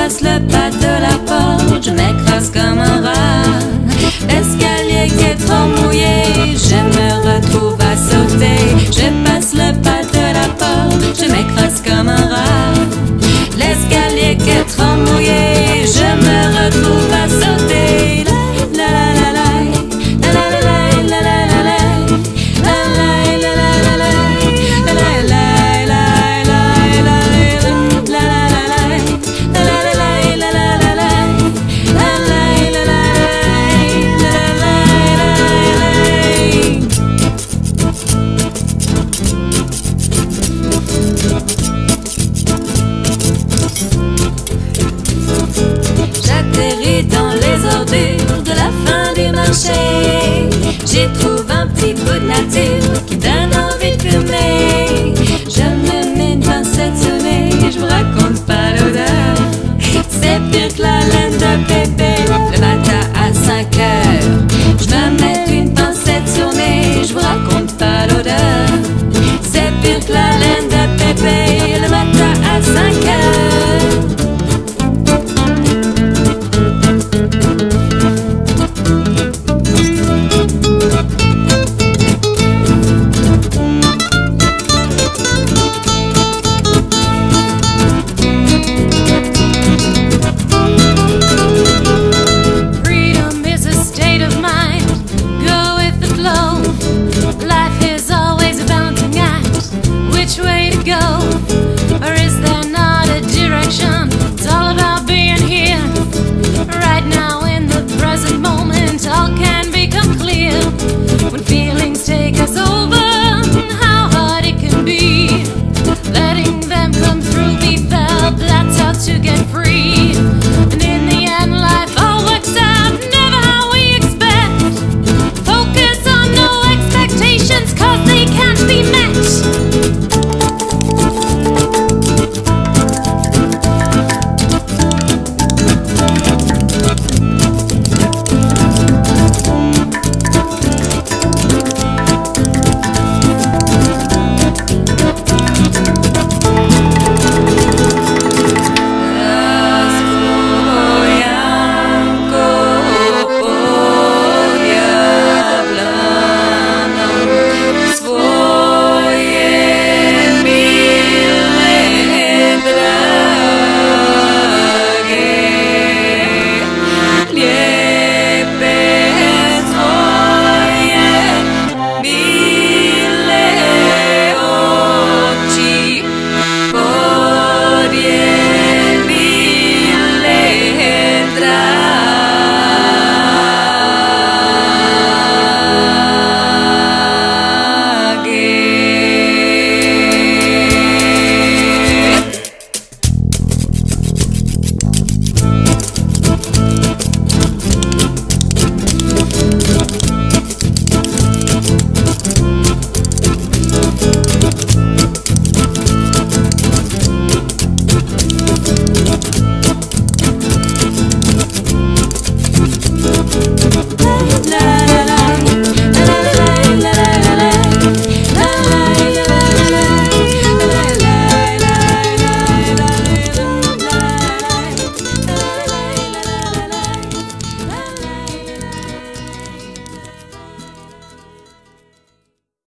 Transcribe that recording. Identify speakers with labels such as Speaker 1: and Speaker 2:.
Speaker 1: passe le pas de la porte, je m'écrase comme un rat. L'escalier qui est trop mouillé, je me retrouve à sauter. Je passe le pas de la porte, je m'écrase comme un rat. L'escalier qui est trop mouillé, je me retrouve à sauter. La la la la la la la la la la la. J'atterris dans les ordures de la fin du marché. J'ai trouvé